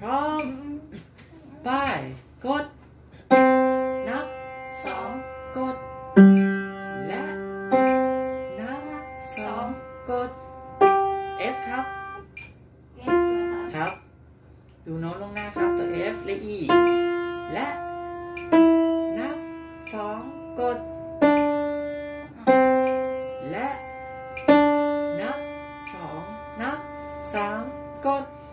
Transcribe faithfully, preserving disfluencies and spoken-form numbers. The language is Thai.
ร้อมไปกดนับสองกดและนับสองกด F ครับครับดูโน้ตลงหน้าครับตัว F และ E และนับสองกดและนับสองนับสามกด